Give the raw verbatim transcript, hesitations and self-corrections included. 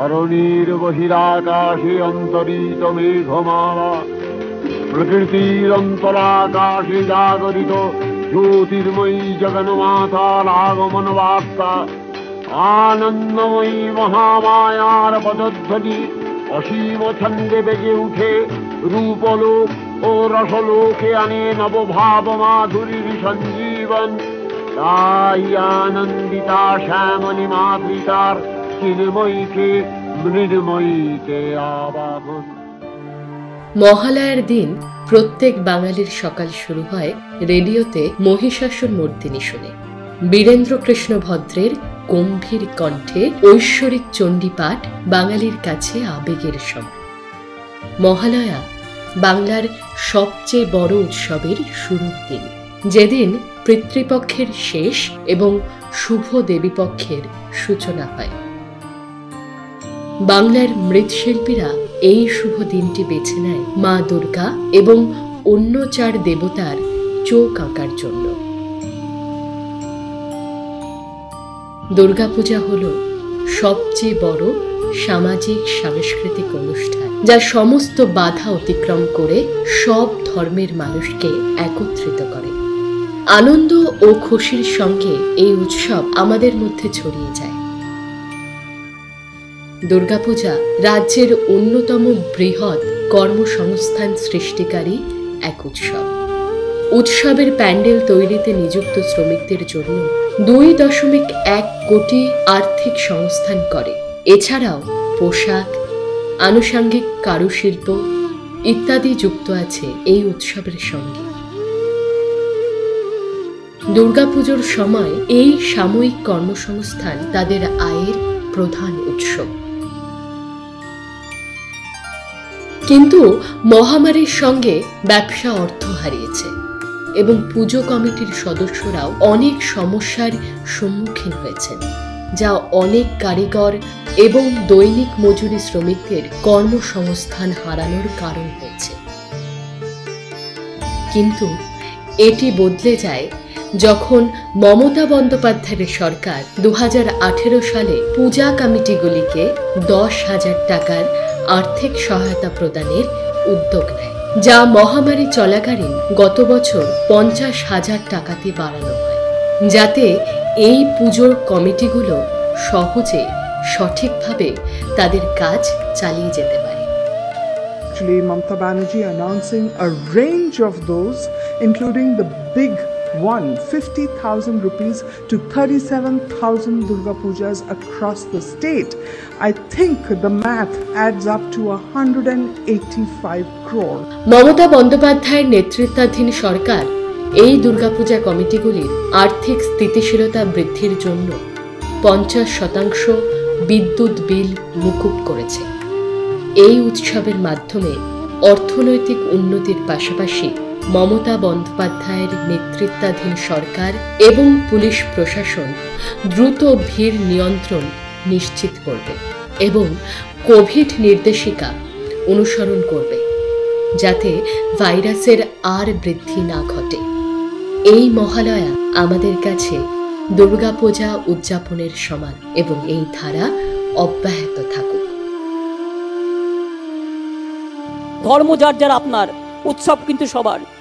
ধরণীর বহিরাকাশে অন্তরিত মেঘমালা, প্রকৃতির অন্তরাকাশে জাগরিত জ্যোতির্ময়ী জগন্মাতার আগমন বার্তা, আনন্দময়ী মহামায়ার পদধ্বনি অসীম ছন্দে বেজে উঠে রূপলোক ও রসলোকে আনে নবভাব মাধুরীর সঞ্জীবন। তাই আনন্দিতা শ্যামনী মাতৃকার চিন্ময়ীকে মৃন্ময়ীতে আবাহন। মহালয়ার দিন প্রত্যেক বাঙালির সকাল শুরু হয় রেডিওতে মহিষাসুর মর্দিনী শুনে। বীরেন্দ্র কৃষ্ণ ভদ্রের গম্ভীর কণ্ঠে ঐশ্বরিক চণ্ডীপাঠ বাঙালির কাছে আবেগের সময়। মহালয়া বাংলার সবচেয়ে বড় উৎসবের শুরুর দিন, যেদিন পিতৃপক্ষের শেষ এবং শুভ দেবীপক্ষের সূচনা হয়। বাংলার মৃৎশিল্পীরা এই শুভ দিনটি বেছে নেয় মা দুর্গা এবং অন্য চার দেবতার চোখ আঁকার জন্য। দুর্গাপূজা হল সবচেয়ে বড় সামাজিক সাংস্কৃতিক অনুষ্ঠান, যা সমস্ত বাধা অতিক্রম করে সব ধর্মের মানুষকে একত্রিত করে। আনন্দ ও খুশির সঙ্গে এই উৎসব আমাদের মধ্যে ছড়িয়ে যায়। দুর্গাপূজা রাজ্যের অন্যতম বৃহৎ কর্মসংস্থান সৃষ্টিকারী এক উৎসব। উৎসবের প্যান্ডেল তৈরিতে নিযুক্ত শ্রমিকদের জন্য দুই দশমিক এক কোটি আর্থিক সংস্থান করে। এছাড়াও পোশাক, আনুষঙ্গিক কারুশিল্প ইত্যাদি যুক্ত আছে এই উৎসবের সঙ্গে। দুর্গাপুজোর সময় এই সাময়িক কর্মসংস্থান তাদের আয়ের প্রধান উৎস। কিন্তু মহামারীর সঙ্গে ব্যবসা অর্থ হারিয়েছে এবং পুজো কমিটির সদস্যরাও অনেক সমস্যার সম্মুখীন হয়েছেন, যা অনেক কারিগর এবং দৈনিক মজুরি শ্রমিকদের কর্মসংস্থান হারানোর কারণ হয়েছে। কিন্তু এটি বদলে যায় যখন মমতা বন্দ্যোপাধ্যায়ের সরকার দু হাজার আঠেরো সালে পূজা কমিটিগুলিকে দশ হাজার টাকার আর্থিক সহায়তা প্রদানের উদ্যোগ নেয়, যা মহামারী চলাকালীন গত বছর পঞ্চাশ হাজার টাকাতে বাড়ানো হয়, যাতে এই পুজোর কমিটিগুলো সহজে সঠিকভাবে তাদের কাজ চালিয়ে যেতে পারে। Actually, Mamata Banerjee announcing a range of those, including the big one, fifty thousand rupees to thirty-seven thousand Durga Pujas across the state. I think the math adds up to one hundred eighty-five crore. Mamata বন্দ্যোপাধ্যায়ের নেতৃত্বাধীন সরকার এই দুর্গাপূজা কমিটিগুলির আর্থিক স্থিতিশীলতা বৃদ্ধির জন্য পঞ্চাশ শতাংশ বিদ্যুৎ বিল মুকুব করেছে। এই উৎসবের মাধ্যমে অর্থনৈতিক উন্নতির পাশাপাশি মমতা বন্দ্যোপাধ্যায়ের নেতৃত্বাধীন সরকার এবং পুলিশ প্রশাসন দ্রুত ভিড় নিয়ন্ত্রণ নিশ্চিত করবে এবং কোভিড নির্দেশিকা অনুসরণ করবে, যাতে ভাইরাসের আর বৃদ্ধি না ঘটে। এই মহালয়া আমাদের কাছে দুর্গাপূজা উদযাপনের সমান এবং এই ধারা অব্যাহত থাকুক। ধর্ম যার যার আপনার, উৎসব কিন্তু সবার।